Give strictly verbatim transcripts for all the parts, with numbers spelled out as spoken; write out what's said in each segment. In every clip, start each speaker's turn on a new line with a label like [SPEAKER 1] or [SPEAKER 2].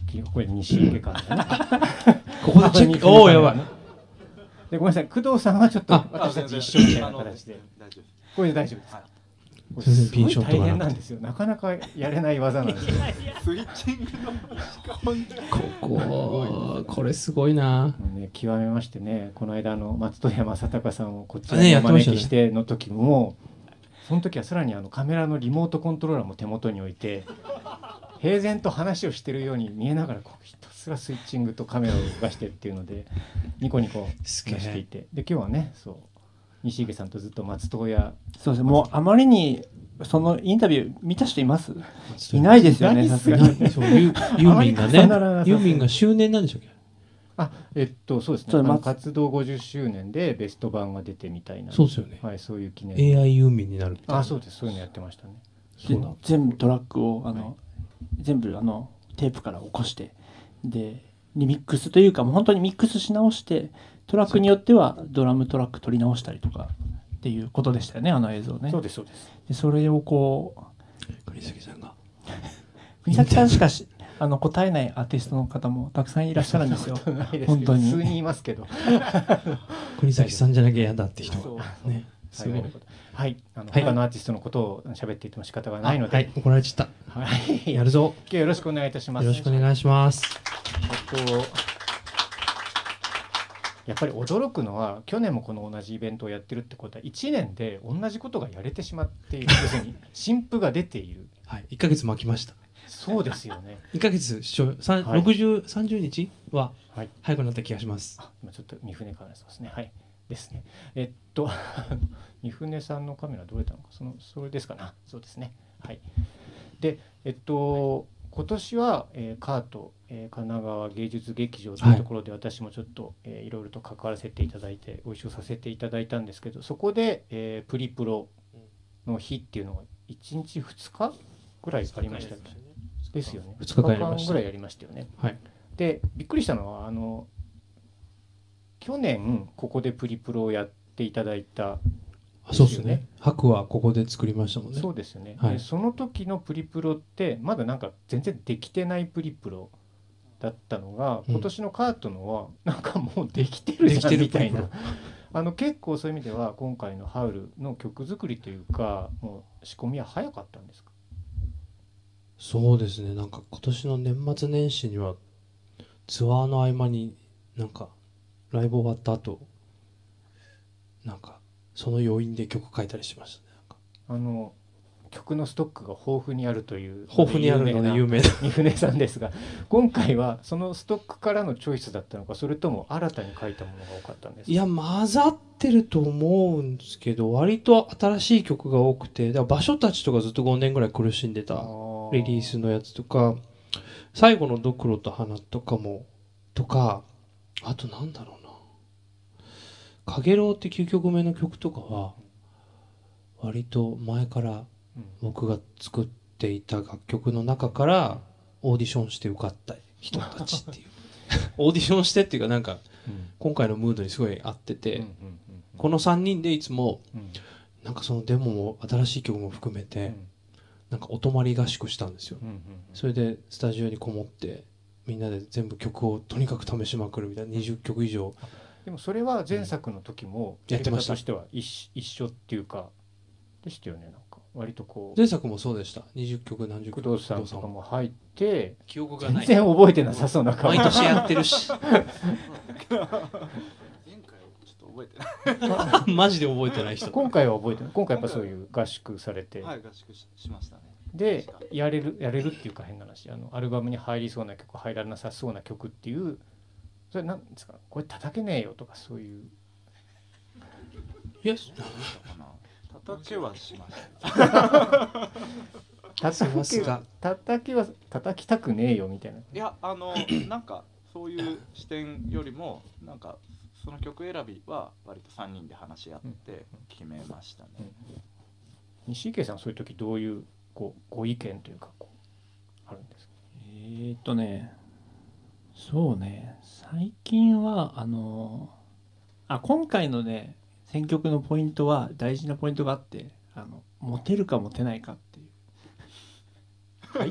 [SPEAKER 1] これ西池館でね
[SPEAKER 2] ここでチェックおおやばい
[SPEAKER 1] でごめんなさい工藤さんはちょっと私たち一緒みたいな形でこれで大丈夫ですか。これすごい大変なんですよ。なかなかやれない技なんですよ。
[SPEAKER 3] スイッチングの
[SPEAKER 2] こここれすごいな、
[SPEAKER 1] ね、極めましてね、この間の松任谷正隆さんをこっちにお招きしての時も、その時はさらにあのカメラのリモートコントローラーも手元に置いて平然と話をしているように見えながらこうひたすらスイッチングとカメラを動かしてっていうのでニコニコしていて、で今日はねそう西池さんとずっと松任谷、
[SPEAKER 4] そうですね、もうあまりにそのインタビュー見た人いますいないですよね、さすがに。
[SPEAKER 2] そうユユーミンがねユーミンが周年なんでしょうっけ。
[SPEAKER 1] あえっとそうですね、あの活動ごじゅっしゅうねんでベスト版が出てみたいな、
[SPEAKER 2] そうですよね、
[SPEAKER 1] はい、そういう記念
[SPEAKER 2] エーアイ ユーミンになるみたいな。
[SPEAKER 1] あそうです、そういうのやってましたね。
[SPEAKER 4] そう全部トラックをあの、はい、全部あのテープから起こしてでリミックスというかもう本当にミックスし直してトラックによってはドラムトラック取り直したりとかっていうことでしたよね、あの映像ね。
[SPEAKER 1] そうですそうです。
[SPEAKER 4] でそれをこう
[SPEAKER 2] 国崎さんが
[SPEAKER 4] 国崎さんしかしあの答えないアーティストの方もたくさんいらっしゃるんですよ。本当に
[SPEAKER 1] 数人いますけど
[SPEAKER 2] 国崎さんじゃなきゃ嫌だって人がね。
[SPEAKER 1] すごいはい、あの、はい、他のアーティストのことを喋っていても仕方がないので、
[SPEAKER 2] はい、怒られちゃった。はい、やるぞ。
[SPEAKER 1] 今日よろしくお願いいたします。
[SPEAKER 2] よろしくお願いします。
[SPEAKER 1] えっとやっぱり驚くのは去年もこの同じイベントをやってるってことはいちねんで同じことがやれてしまっている、要するに新譜が出ている。
[SPEAKER 2] はい、いっかげつ巻きました。
[SPEAKER 1] そうですよね。
[SPEAKER 2] いっかげつ視聴ろくじゅう、さんじゅうにちは早くなった気がします。
[SPEAKER 1] あ今ちょっと三船からですね。はいですね。えっと三船さんのカメラどれだのか、そのそれですかな。そうですね。はい。でえっと今年は、えー、カート、えー、神奈川芸術劇場というところで私もちょっと、はいえー、いろいろと関わらせていただいてご一緒させていただいたんですけど、そこで、えー、プリプロの日っていうのがいちにちふつかぐらいありましたよね。ですよね。
[SPEAKER 2] ふつかかんぐ
[SPEAKER 1] らいやりましたよね。
[SPEAKER 2] はい、
[SPEAKER 1] でびっくりしたのはあの去年ここでプリプロをやっていただいた。
[SPEAKER 2] あそうですね。白はここで作りましたもんね。
[SPEAKER 1] そうですよね。
[SPEAKER 2] はい、
[SPEAKER 1] でその時のプリプロってまだなんか全然できてないプリプロだったのが、今年のカートのはなんかもうできてるじゃんみたいな。あの結構そういう意味では今回のハウルの曲作りというかもう仕込みは早かったんですか。
[SPEAKER 2] そうですね。なんか今年の年末年始にはツアーの合間になんかライブ終わった後なんかその余韻で曲書いたりしましたね。なんか
[SPEAKER 1] あの曲のストックが豊富にあるという
[SPEAKER 2] 豊富にあるので有名な
[SPEAKER 1] 三船さんですが、今回はそのストックからのチョイスだったのか、それとも新たに書いたものが多かったんですか。
[SPEAKER 2] いや混ざってると思うんですけど割と新しい曲が多くて、だから場所たちとかずっとごねんぐらい苦しんでたリリースのやつとか、最後のドクロと花とかもとか、あとなんだろうな、かげろうってきゅうきょくめの曲とかは割と前から僕が作っていた楽曲の中からオーディションして受かった人たちっていうオーディションしてっていうかなんか今回のムードにすごい合ってて、このさんにんでいつもなんかそのデモも新しい曲も含めてなんかお泊まり合宿したんですよ。それでスタジオにこもってみんなで全部曲をとにかく試しまくるみたいなにじゅっきょく以上。
[SPEAKER 1] でもそれは前作の時もやり方としては一緒っていうかでしたよね。なんか割とこう
[SPEAKER 2] 前作もそうでした。にじゅっきょく何十曲
[SPEAKER 1] 工藤さんとかも入って
[SPEAKER 2] 記憶がない
[SPEAKER 1] 全然覚えてなさそうな
[SPEAKER 2] 顔毎年やってるし前回
[SPEAKER 3] ちょっと覚えてない
[SPEAKER 2] マジで覚えてない人。
[SPEAKER 1] 今回は覚えてない。今回やっぱそういう合宿されて、
[SPEAKER 3] はい、合宿 し, しましたね。
[SPEAKER 1] でやれるやれるっていうか変な話、あのアルバムに入りそうな曲入らなさそうな曲っていう、それなんですか、これ叩けねえよとかそういう。
[SPEAKER 2] いや
[SPEAKER 3] 叩けはしました
[SPEAKER 1] 叩け叩けは叩きたくねえよみたいな。
[SPEAKER 3] いやあのなんかそういう視点よりもなんかその曲選びは割とさんにんで話し合って決めましたね。うんうん、
[SPEAKER 1] 西池さんそういう時どういうこうご意見というかこうあるんですか。
[SPEAKER 4] えーっとねそうね最近はあのあ今回のね選曲のポイントは大事なポイントがあって、あのモテるかモテないかっていう
[SPEAKER 1] はい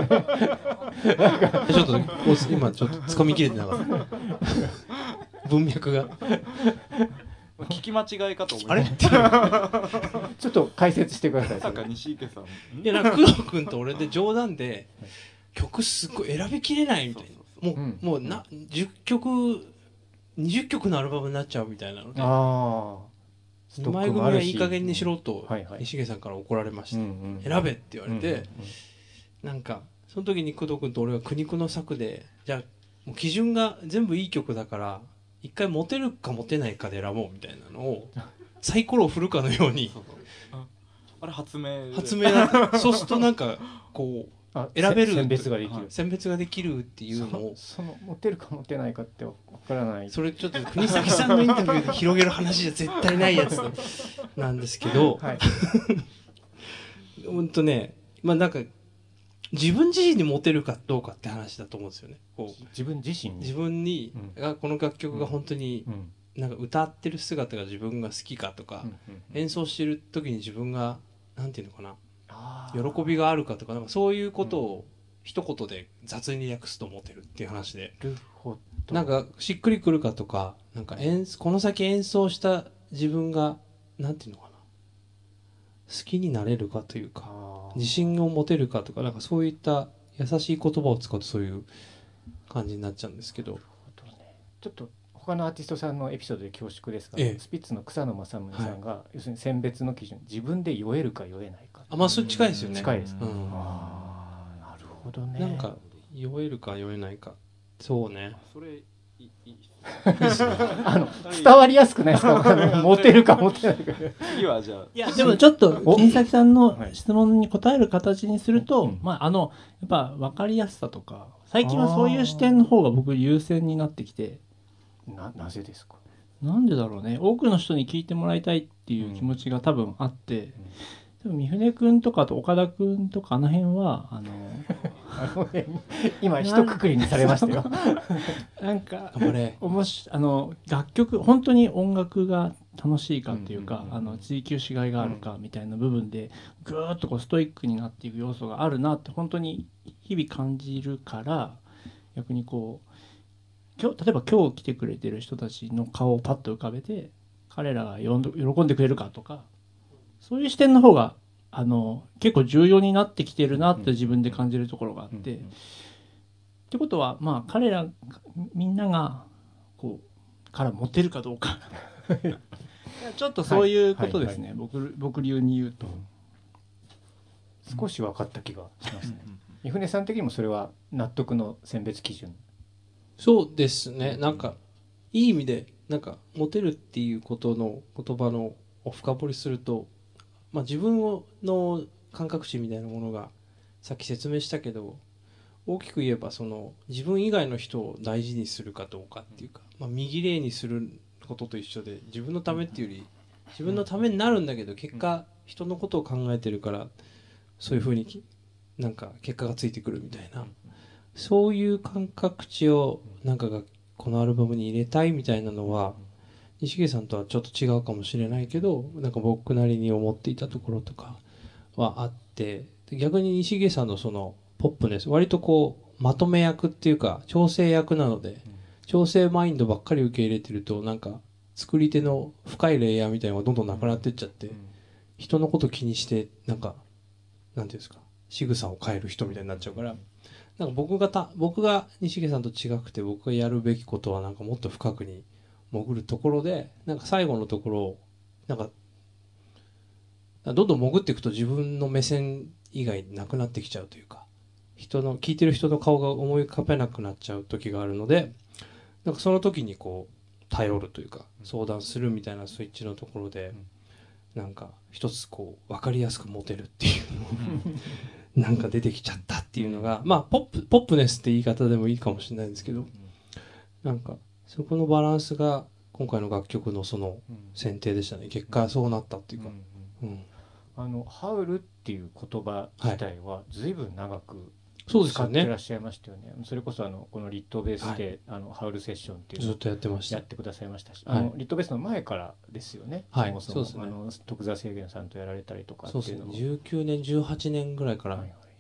[SPEAKER 2] ちょっと今ちょっと掴みきれてなかった文脈が
[SPEAKER 3] 聞き間違いかと思い
[SPEAKER 2] あれ
[SPEAKER 3] まし
[SPEAKER 1] ちょっと解説してください。
[SPEAKER 3] た。まさか西池さん。
[SPEAKER 2] いやなんか工藤君と俺で冗談で曲すっごい選びきれないみたいなもう、
[SPEAKER 1] うん
[SPEAKER 2] もうなじゅっきょくにじゅっきょくのアルバムになっちゃうみたいなので
[SPEAKER 1] ああ。
[SPEAKER 2] にまい組はいい加減にしろと
[SPEAKER 1] はいはい
[SPEAKER 2] 西毛さんから怒られました、
[SPEAKER 1] うんうん
[SPEAKER 2] 選べって言われて、
[SPEAKER 1] うんうん
[SPEAKER 2] なんかその時に工藤君と俺は苦肉の策でじゃあもう基準が全部いい曲だから一回モテるかモテないかで選ぼうみたいなのをサイコロを振るかのように
[SPEAKER 3] そうそうああれ発明で
[SPEAKER 2] 発明だったそうするとなんかこう
[SPEAKER 1] あ
[SPEAKER 2] 選べる
[SPEAKER 1] せ選別ができる、
[SPEAKER 3] はい
[SPEAKER 2] 選別ができるっていうのを
[SPEAKER 1] そそのモテるかモテないかってわからない。
[SPEAKER 2] それちょっと国崎さんのインタビューで広げる話じゃ絶対ないやつなんですけど、
[SPEAKER 1] はい。
[SPEAKER 2] ほんとねまあなんか自分自身にモテるかどうかって話だと思うんですよね。こう
[SPEAKER 1] 自分自身に。
[SPEAKER 2] 自分に、
[SPEAKER 1] うん
[SPEAKER 2] がこの楽曲が本当に
[SPEAKER 1] うん
[SPEAKER 2] なんか歌ってる姿が自分が好きかとか、
[SPEAKER 1] うんうん
[SPEAKER 2] 演奏してる時に自分がなんていうのかな
[SPEAKER 1] あー
[SPEAKER 2] 喜びがあるかとかなんかそういうことを一言で雑に訳すとモテるっていう話で、
[SPEAKER 1] なるほど。
[SPEAKER 2] なんかしっくりくるかとかなんか演この先演奏した自分がなんていうのかな好きになれるかというか
[SPEAKER 1] あー
[SPEAKER 2] 自信を持てるかとかなんかそういった優しい言葉を使うとそういう感じになっちゃうんですけど、
[SPEAKER 1] なるほどね。ちょっと他のアーティストさんのエピソードで恐縮ですが、
[SPEAKER 2] ええ
[SPEAKER 1] スピッツの草野正宗さんが、要するに選別の基準、自分で酔えるか酔えないか。
[SPEAKER 2] あまあそれ近いですよね。
[SPEAKER 1] 近いですか。
[SPEAKER 2] うん
[SPEAKER 1] ああ、なるほどね。
[SPEAKER 2] なんか酔えるか酔えないかそうね
[SPEAKER 3] それいいいい
[SPEAKER 1] あの伝わりやすくないですか。あのモテるかモテないか。
[SPEAKER 3] 次はじゃあ
[SPEAKER 4] いやでもちょっと
[SPEAKER 1] お
[SPEAKER 4] 金崎さんの
[SPEAKER 1] はい
[SPEAKER 4] 質問に答える形にすると、
[SPEAKER 1] うん
[SPEAKER 4] まああのやっぱ分かりやすさとか最近はそういう視点の方が僕優先になってきて、
[SPEAKER 1] ななぜですか。
[SPEAKER 4] なんでだろうね、多くの人に聞いてもらいたいっていう気持ちが多分あって、でも三船君とかあと岡田君とかあの辺はあの
[SPEAKER 1] あのね、今一括りにされましたよ。
[SPEAKER 4] なんか
[SPEAKER 2] 頑張れ
[SPEAKER 4] おもしあの楽曲本当に音楽が楽しいかっていうか、
[SPEAKER 1] うんうんうん
[SPEAKER 4] あの追求しがいがあるかみたいな部分でぐーっとこうストイックになっていく要素があるなって本当に日々感じるから、逆にこう今日例えば今日来てくれてる人たちの顔をパッと浮かべて彼らが喜んで喜んでくれるかとか、そういう視点の方があの結構重要になってきてるなって自分で感じるところがあって、ってことはまあ彼らみんながこうからモテるかどうかちょっとそういうことですね、
[SPEAKER 1] はい
[SPEAKER 4] 僕僕流に言うと。
[SPEAKER 1] 少し分かった気がしますね。三船さん的にもそれは納得の選別基準。
[SPEAKER 2] そうですねなんかいい意味でなんかモテるっていうことの言葉のを深掘りすると、まあ、自分をの感覚値みたいなものがさっき説明したけど大きく言えばその自分以外の人を大事にするかどうかっていうか、まあ、右例にすることと一緒で自分のためっていうより自分のためになるんだけど結果人のことを考えてるからそういうふうになんか結果がついてくるみたいなそういう感覚値をなんかがこのアルバムに入れたいみたいなのは西毛さんとはちょっと違うかもしれないけどなんか僕なりに思っていたところとかはあって逆に西毛さんのそのポップネス割とこうまとめ役っていうか調整役なので調整マインドばっかり受け入れてるとなんか作り手の深いレイヤーみたいなのがどんどんなくなってっちゃって人のこと気にしてなんかなんていうんですか仕草を変える人みたいになっちゃうからなんか僕がた僕が西毛さんと違くて僕がやるべきことはなんかもっと深くに潜るところでなんか最後のところをなんかどんどん潜っていくと自分の目線以外なくなってきちゃうというか人の聞いてる人の顔が思い浮かべなくなっちゃう時があるのでなんかその時にこう頼るというか相談するみたいなスイッチのところでなんか一つこう分かりやすく持てるっていうのをなんか出てきちゃったっていうのがまあポップポップネスって言い方でもいいかもしれないんですけどなんかそこのバランスが今回の楽曲のその選定でしたね結果そうなったっていうか、うん、
[SPEAKER 1] あのハウルっていう言葉自体はずいぶん長く
[SPEAKER 2] そうですよ
[SPEAKER 1] 使ってら
[SPEAKER 2] ね
[SPEAKER 1] っしゃいましたよね。それこそあのこのリットベースで、あのハウルセッションっていうのを
[SPEAKER 2] ずっとやってました
[SPEAKER 1] やってくださいましたし、
[SPEAKER 2] はい
[SPEAKER 1] あのリットベースの前からですよね。
[SPEAKER 2] はい
[SPEAKER 1] そもそも
[SPEAKER 2] そうですね
[SPEAKER 1] あの徳澤清源さんとやられたりとかって
[SPEAKER 2] そうですね
[SPEAKER 1] いうのも
[SPEAKER 2] じゅうきゅうねんじゅうはちねんぐらいから
[SPEAKER 1] はいはい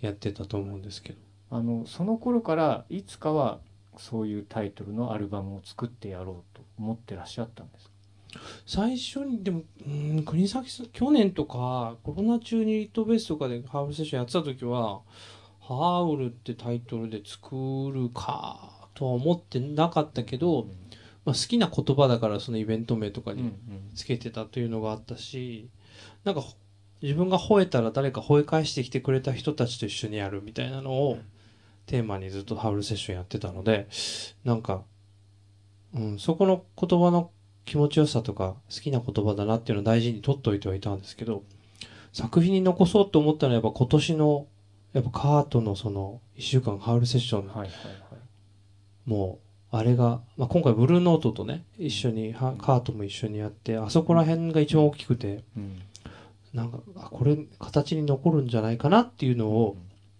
[SPEAKER 2] やってたと思うんですけど、
[SPEAKER 1] あのその頃からいつかはそういうタイトルのアルバムを作ってやろうと思ってらっしゃったんですか？
[SPEAKER 2] 最初にでもうん国崎さん去年とかコロナ中にリットベースとかでハウルセッションやってた時はハウルってタイトルで作るかとは思ってなかったけど、まあ、好きな言葉だからそのイベント名とかにつけてたというのがあったし、なんか自分が吠えたら誰か吠え返してきてくれた人たちと一緒にやるみたいなのをテーマにずっとハウルセッションやってたので、なんか、うん、そこの言葉の気持ちよさとか好きな言葉だなっていうのを大事に取っておいてはいたんですけど、作品に残そうと思ったのはやっぱ今年のやっぱカートのそのいっしゅうかんハウルセッション、
[SPEAKER 1] はいはいはい、
[SPEAKER 2] もうあれが、まあ、今回ブルーノートとね一緒にはカートも一緒にやって、あそこら辺が一番大きくて、
[SPEAKER 1] うん、
[SPEAKER 2] なんかあこれ形に残るんじゃないかなっていうのを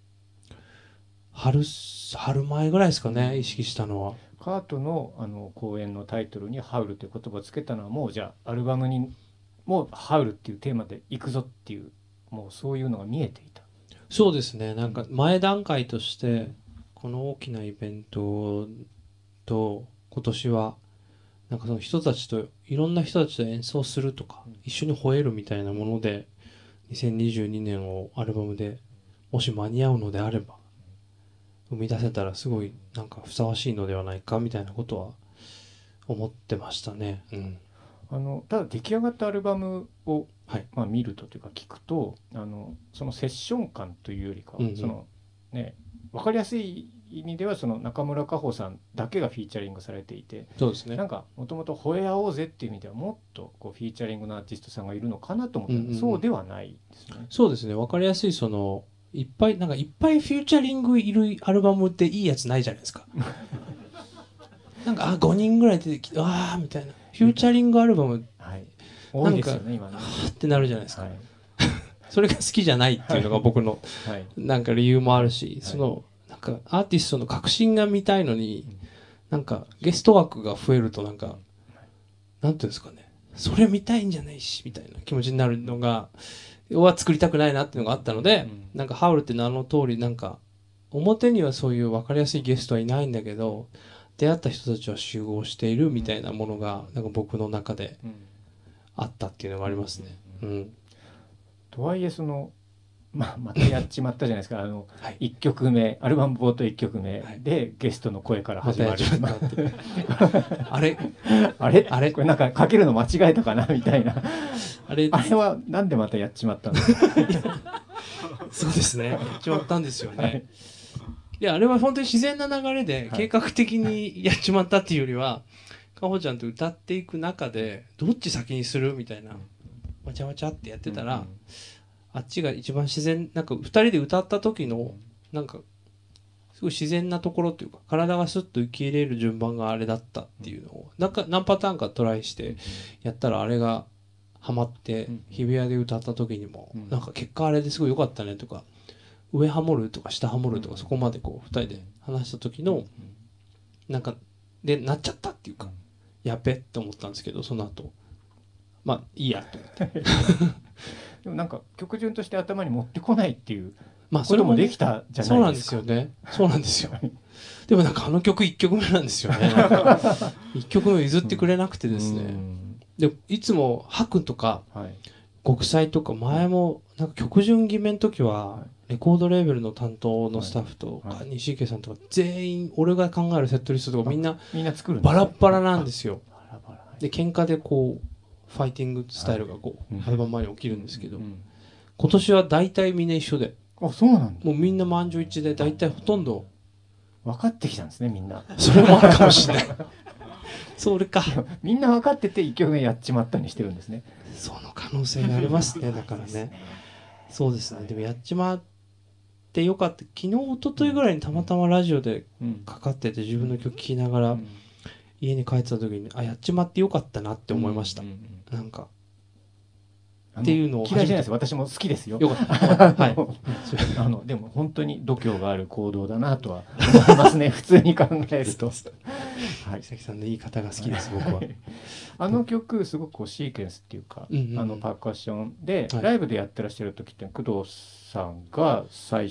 [SPEAKER 2] 春春前ぐらいですかね、意識したのは。
[SPEAKER 1] カートのあの公演のタイトルにハウルという言葉をつけたのはもうじゃあアルバムにもうハウルっていうテーマで行くぞっていうもうそういうのが見えていた。
[SPEAKER 2] そうですね、なんか前段階としてこの大きなイベントと今年はなんかその人たちといろんな人たちと演奏するとか一緒に吠えるみたいなものでにせんにじゅうにねんをアルバムでもし間に合うのであれば生み出せたらすごいなんかふさわしいのではないかみたいなことは思ってましたね。うん、
[SPEAKER 1] あのただ出来上がったアルバムを、
[SPEAKER 2] はい
[SPEAKER 1] まあ、見るとというか聞くとあのそのセッション感というよりかは、
[SPEAKER 2] うんうん、
[SPEAKER 1] そのね、分かりやすい意味ではその中村佳穂さんだけがフィーチャリングされていて、
[SPEAKER 2] そうですね、
[SPEAKER 1] なんかもともと吠え合おうぜっていう意味ではもっとこうフィーチャリングのアーティストさんがいるのかなと思ったら、うんうんうん、そうではないですね。
[SPEAKER 2] そうですね、分かりやすいそのいっぱいなんかいっぱいフューチャリングいるアルバムっていいやつないじゃないですか。なんかあごにんぐらい出てきてああみたいなフューチャリングアルバム、
[SPEAKER 1] はい、多いですよね今ね。
[SPEAKER 2] はーってなるじゃないですか、
[SPEAKER 1] はい、
[SPEAKER 2] それが好きじゃないっていうのが僕のなんか理由もあるし、はい、そのなんかアーティストの革新が見たいのに、はい、なんかゲスト枠が増えるとなんか、はい、なんていうんですかね、それ見たいんじゃないしみたいな気持ちになるのがは作りたくないなっていうのがあったので、うん、なんかハウルって名の通りなんか表にはそういう分かりやすいゲストはいないんだけど出会った人たちは集合しているみたいなものがなんか僕の中であったっていうのがありますね。うんうん、
[SPEAKER 1] とはいえその、まあ、またやっちまったじゃないですかあの、
[SPEAKER 2] はい、
[SPEAKER 1] いっきょくめアルバム冒頭いっきょくめで、はい、ゲストの声から始まる、ま、
[SPEAKER 2] あれ
[SPEAKER 1] あれあれこれなんかかけるの間違えたかなみたいな
[SPEAKER 2] あれ
[SPEAKER 1] あれはなんでまたやっちまったんですか？
[SPEAKER 2] そうですね、やっちまったんですよね。はい、いやあれは本当に自然な流れで計画的にやっちまったっていうよりは、かほちゃんと歌っていく中でどっち先にするみたいなわちゃわちゃってやってたら、うんうん、あっちが一番自然なんかふたりで歌った時のなんかすごい自然なところというか体がスッと受け入れる順番があれだったっていうのをなんか何パターンかトライしてやったらあれがハマって日比谷で歌った時にもなんか結果あれですごい良かったねとか上ハモるとか下ハモるとかそこまでこうふたりで話した時のなんかでなっちゃったっていうかやべって思ったんですけどその後まあいいやと思って
[SPEAKER 1] でもなんか曲順として頭に持ってこないっていうこともできたじゃないですか。
[SPEAKER 2] そうなんですよね。そうなんですよ。でもなんかあの曲いっきょくめなんですよね。いっきょくめ譲ってくれなくてですね。でいつも白とか、はい、国際とか前もなんか曲順決めの時はレコードレーベルの担当のスタッフとか西池さんとか全員俺が考えるセットリストとかみんな
[SPEAKER 1] みんな作る
[SPEAKER 2] バラッバラなんですよ。で喧嘩でこうファイティングスタイルがこう、はい、アルバム前に起きるんですけど、うん、今年は大体みんな一緒で、
[SPEAKER 1] あ、そうなんだ。
[SPEAKER 2] もうみんな満場一致で大体ほとんど
[SPEAKER 1] 分かってきたんですねみんな。
[SPEAKER 2] それもあるかもしれない。それか。
[SPEAKER 1] みんな分かってていっきょくめやっちまったにしてるんですね。
[SPEAKER 2] その可能性がありますね。だからね。そうですね。でもやっちまってよかった。昨日一昨日ぐらいにたまたまラジオでかかってて自分の曲聴きながら。うん家に帰ってた時にあやっちまってよかったなって思いました、うんうんうん、なんかっていうのを
[SPEAKER 1] 嫌いじゃないです。私も好きですよ。
[SPEAKER 2] よかった、はい、
[SPEAKER 1] あのでも本当に度胸がある行動だなとは思いますね普通に考えると。
[SPEAKER 2] はい、関さんの言い方が好きです僕は。
[SPEAKER 1] あの曲すごくこうシーケンスっていうか、うんうんうん、あのパーカッションで、はい、ライブでやってらっしゃる時って工藤さんが最初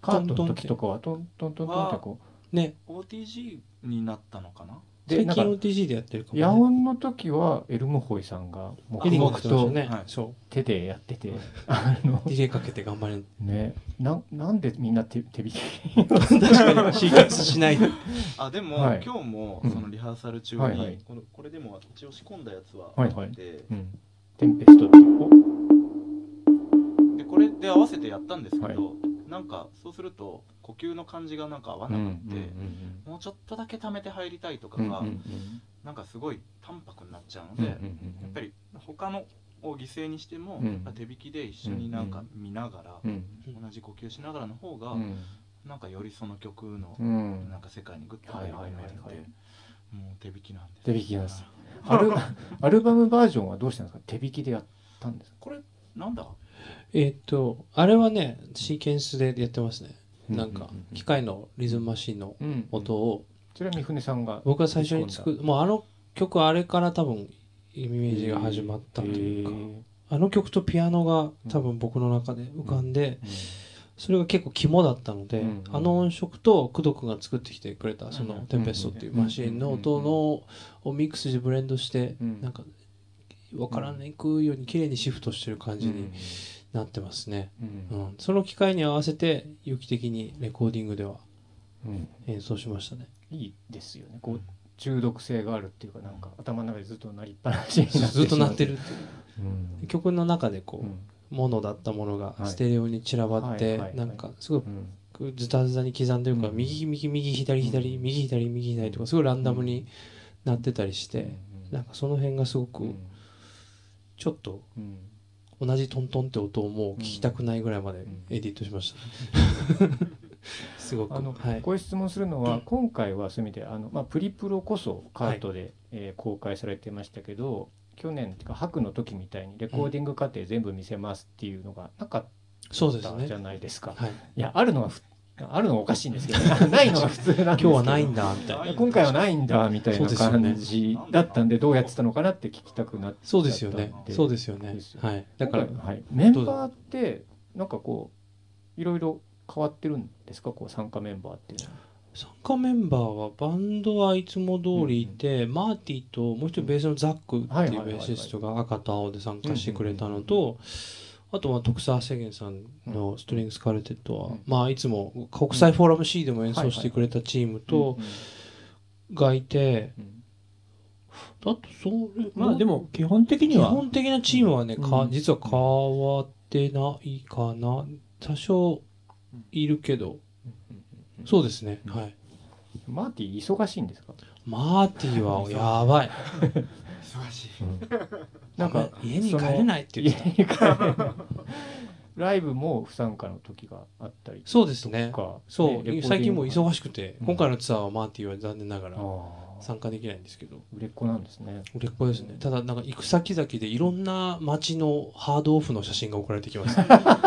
[SPEAKER 1] カートの時とかはトントントントンってこ
[SPEAKER 2] ね、
[SPEAKER 3] オーティージー になったのかな。
[SPEAKER 1] うで
[SPEAKER 2] 最近
[SPEAKER 1] なんか
[SPEAKER 2] オーティージー でやってるかも、ね。
[SPEAKER 1] 野音の時はエルムホイさんが黙
[SPEAKER 2] エリン
[SPEAKER 1] 々と
[SPEAKER 2] が来てましたね。
[SPEAKER 3] はい
[SPEAKER 2] そ
[SPEAKER 1] 手でやっててあの
[SPEAKER 2] う。ディレイかけて頑張れる。
[SPEAKER 1] ねななんでみんな手手引き
[SPEAKER 2] 確かにシーケンスしない。
[SPEAKER 3] あでも、
[SPEAKER 1] はい
[SPEAKER 3] 今日も
[SPEAKER 1] うん
[SPEAKER 3] そのリハーサル中に、
[SPEAKER 1] はいはい
[SPEAKER 3] このこれでも一応仕込んだやつはあって、
[SPEAKER 1] はいはいうんテンペストってお
[SPEAKER 3] でこれで合わせてやったんですけど、なんかそうすると呼吸の感じがなんか合わなくて、もうちょっとだけ溜めて入りたいとかが、
[SPEAKER 1] うんうんうん
[SPEAKER 3] なんかすごい淡白になっちゃうので、
[SPEAKER 1] うんうんうん
[SPEAKER 3] やっぱり他のを犠牲にしても、
[SPEAKER 1] うん
[SPEAKER 3] やっぱ手引きで一緒になんか見ながら、
[SPEAKER 1] うん
[SPEAKER 3] 同じ呼吸しながらの方が、
[SPEAKER 1] うん
[SPEAKER 3] なんかよりその曲の
[SPEAKER 1] うん
[SPEAKER 3] なんか世界にグッと入り込めるんで、
[SPEAKER 1] はいはいはいはい
[SPEAKER 3] もう手引きなんです。
[SPEAKER 1] 手引きなんですアルアルバムバージョンはどうしたんですか？手引きでやったんですか？
[SPEAKER 3] これなんだ？
[SPEAKER 2] えっと、あれはね、シーケンスでやってますね。なんか
[SPEAKER 1] うんうんうんうん、
[SPEAKER 2] 機械のリズムマシンの
[SPEAKER 1] うん
[SPEAKER 2] 音を、
[SPEAKER 1] それは三船さんが
[SPEAKER 2] 僕が最初に作る、もうあの曲あれから多分、イメージが始まったというか、あの曲とピアノが多分僕の中で浮かんで、それが結構肝だったので、
[SPEAKER 1] うんうん
[SPEAKER 2] あの音色と工藤君が作ってきてくれたその
[SPEAKER 3] うん
[SPEAKER 2] テンペストっていうマシンの音のをミックスしてブレンドして、
[SPEAKER 1] うん
[SPEAKER 2] なんか分からないくように綺麗にシフトしてる感じ
[SPEAKER 1] うん
[SPEAKER 2] になってますね、
[SPEAKER 1] う
[SPEAKER 2] うんんその機会に合わせて有機的にレコーディングでは
[SPEAKER 1] うん
[SPEAKER 2] 演奏しましたね。
[SPEAKER 1] いいですよねこう中毒性があるっていうかなんか頭の中でずっと鳴りっぱなしになってしまう
[SPEAKER 2] ずっと鳴ってるっていう
[SPEAKER 1] うん
[SPEAKER 2] 曲の中でこう、
[SPEAKER 1] うん
[SPEAKER 2] モノだったものが
[SPEAKER 1] はい
[SPEAKER 2] ステレオに散らばって、
[SPEAKER 1] はいはいはい
[SPEAKER 2] なんかすごい
[SPEAKER 1] うん
[SPEAKER 2] ズタズタに刻んでるから、
[SPEAKER 1] うん
[SPEAKER 2] 右右右左左、
[SPEAKER 1] うん
[SPEAKER 2] 右左右左とかすごいランダムになってたりして、
[SPEAKER 1] うん
[SPEAKER 2] なんかその辺がすごく
[SPEAKER 1] うん
[SPEAKER 2] ちょっと
[SPEAKER 1] うん
[SPEAKER 2] 同じトントンって音をもう聞きたくないぐらいまで
[SPEAKER 1] ん
[SPEAKER 2] エディットしました、ねすごく
[SPEAKER 1] あの
[SPEAKER 2] はい
[SPEAKER 1] こういう質問するのは今回はそういう意味であの、まあ、プリプロこそカートで、えー公開されてましたけど去年っていうか白の時みたいにレコーディング過程全部見せますっていうのがなかっ
[SPEAKER 2] そうですね
[SPEAKER 1] たじゃないですか。
[SPEAKER 2] はい、
[SPEAKER 1] いやあるのはふあるのがおかしいんですけど、ね、ないのが普通なんですけど
[SPEAKER 2] 今日はないんだみたいな。
[SPEAKER 1] いや今回はないんだみたいな
[SPEAKER 2] そうですよね
[SPEAKER 1] 感じだったんでどうやってたのかなって聞きたくなっちゃったんで
[SPEAKER 2] そうですよねそうですよね
[SPEAKER 1] ですよ
[SPEAKER 2] はいだから
[SPEAKER 1] 今回はい、メンバーってなんかこういろいろ変わってるんですかこう参加メンバーっていうのは。
[SPEAKER 2] 参加メンバーはバンドはいつも通りいて、マーティともう一人ベースのザックっていうベーシストが赤と青で参加してくれたのと、あとは徳沢制限さんのストリングスカルテットは、
[SPEAKER 1] うん
[SPEAKER 2] まあいつも国際フォーラム C でも演奏してくれたチームとがいて、あとそれ
[SPEAKER 4] まあでも基本的に
[SPEAKER 2] 基
[SPEAKER 4] は
[SPEAKER 2] 本的なチームはね、か
[SPEAKER 4] うん
[SPEAKER 2] 実は変わってないかな。多少いるけど、そうですね、はい。
[SPEAKER 1] マーティ忙しいんですか？
[SPEAKER 2] マーティはやばい。
[SPEAKER 3] 忙しい。
[SPEAKER 1] なんか
[SPEAKER 2] 家に帰れないって言ってた。
[SPEAKER 1] 家に帰れないライブも不参加の時があったりとか。
[SPEAKER 2] そうですね。そう、
[SPEAKER 1] ねレコーディング
[SPEAKER 2] 最近もう忙しくて、
[SPEAKER 1] うん
[SPEAKER 2] 今回のツアーはマーティは残念ながら
[SPEAKER 1] あ
[SPEAKER 2] 参加できないんですけど、
[SPEAKER 1] 売れっ子なんですね。
[SPEAKER 2] 売れっ子ですね。ただなんか行く先々でいろんな街のハードオフの写真が送られてきます。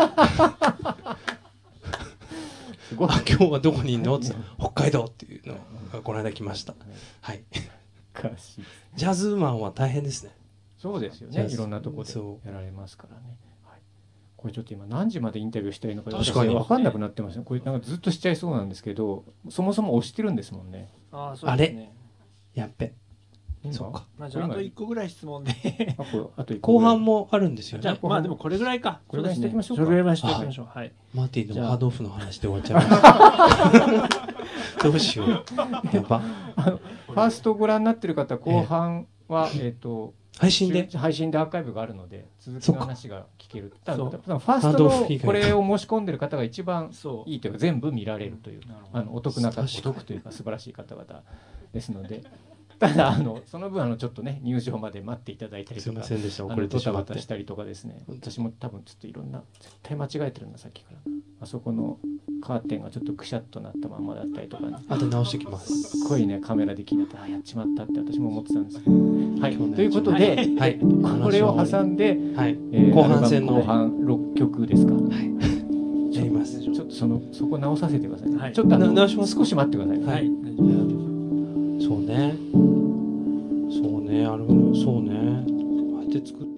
[SPEAKER 1] すごい。
[SPEAKER 2] あ今日はどこにいるのって北海道っていうのがこの間来ました。はい。
[SPEAKER 1] 難しい。
[SPEAKER 2] ジャズマンは大変ですね。
[SPEAKER 1] そうですよね。
[SPEAKER 2] ジャズ
[SPEAKER 1] いろんなとこで
[SPEAKER 2] そ
[SPEAKER 1] やられますからね。はい、これちょっと今何時までインタビューしたらいいのか
[SPEAKER 2] 確かに
[SPEAKER 1] 分かんなくなってますね。これなんかずっとしちゃいそうなんですけど、そもそも押してるんですもんね。
[SPEAKER 4] ああそうですね。
[SPEAKER 2] やっべ。
[SPEAKER 1] 今
[SPEAKER 2] そうか。
[SPEAKER 4] まあじゃああといっこぐらい質問で
[SPEAKER 1] あこれあと一個ぐらい
[SPEAKER 2] 後半もあるんですよね。
[SPEAKER 4] じゃあまあでもこれぐらいか。
[SPEAKER 1] これぐらいにしておきましょうか
[SPEAKER 4] それぐらいにしておきましょう。はい。
[SPEAKER 2] マーティ
[SPEAKER 4] じゃあ
[SPEAKER 2] のハードオフの話で終わっちゃいました。どうしよう。やば。
[SPEAKER 1] ファーストをご覧になってる方後半は、えっ、と
[SPEAKER 2] 配信で
[SPEAKER 1] 配信でアーカイブがあるので続きの話が聞ける。多分
[SPEAKER 4] そう
[SPEAKER 1] 多分ファース
[SPEAKER 2] ハードオフ
[SPEAKER 1] トの
[SPEAKER 2] 以外
[SPEAKER 1] これを申し込んでる方が一番
[SPEAKER 4] そう。
[SPEAKER 1] いいというか全部見られるという
[SPEAKER 3] なるほど。
[SPEAKER 1] あのお得な方お
[SPEAKER 2] 確かに
[SPEAKER 1] 得というか素晴らしい方々ですので、ただあのその分あのちょっとね入場まで待っていただいたり
[SPEAKER 2] すいま
[SPEAKER 1] とか。
[SPEAKER 2] せんでした。
[SPEAKER 1] あ
[SPEAKER 2] 遅れ
[SPEAKER 1] のドタバ
[SPEAKER 2] てしまって。
[SPEAKER 1] タしたりとかですね、私も多分ちょっといろんな絶対間違えてるんださっきからあそこのカーテンがちょっとくしゃっとなったまんまだったりとかね、
[SPEAKER 2] あと直してきます。
[SPEAKER 1] すっごいねカメラで気になってあやっちまったって私も思ってたんですけどはい
[SPEAKER 2] 今日ね
[SPEAKER 1] ということで、
[SPEAKER 2] はい。
[SPEAKER 1] これを挟んで、
[SPEAKER 2] はい。
[SPEAKER 1] えー
[SPEAKER 2] 後半戦の
[SPEAKER 1] アルバム後半ろっきょくですか、
[SPEAKER 2] やります。
[SPEAKER 1] ちょっとそのそこ直させてください、
[SPEAKER 4] はい
[SPEAKER 1] ちょっとあの
[SPEAKER 2] な直します
[SPEAKER 1] 少し待ってくださいね、
[SPEAKER 2] はい
[SPEAKER 4] はい。大丈夫
[SPEAKER 2] そうね。そうね。あのそうね。ああやって作って。